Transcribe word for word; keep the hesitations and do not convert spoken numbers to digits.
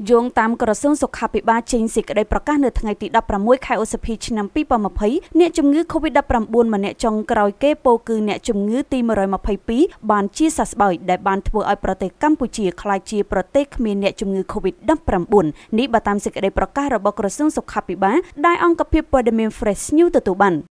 យោងតាមក្រសួងសុខាភិបាលចេញសេចក្តីប្រកាសនៅថ្ងៃទីដប់ប្រាំមួយខែឧសភាឆ្នាំពីរពាន់ម្ភៃអ្នកជំងឺ កូវីដ ដប់ប្រាំបួន ម្នាក់ចុងក្រោយគេពោលគឺអ្នកជំងឺទីមួយរយម្ភៃពីរបានជាសះស្បើយដែលបានធ្វើឲ្យប្រទេសកម្ពុជាក្លាយជាប្រទេសគ្មានអ្នកជំងឺ កូវីដ ដប់ប្រាំបួន នេះបើតាមសេចក្តីប្រកាសរបស់ក្រសួងសុខាភិបាលដែលអង្គភាពព័ត៌មាន Fresh News ទទួលបាន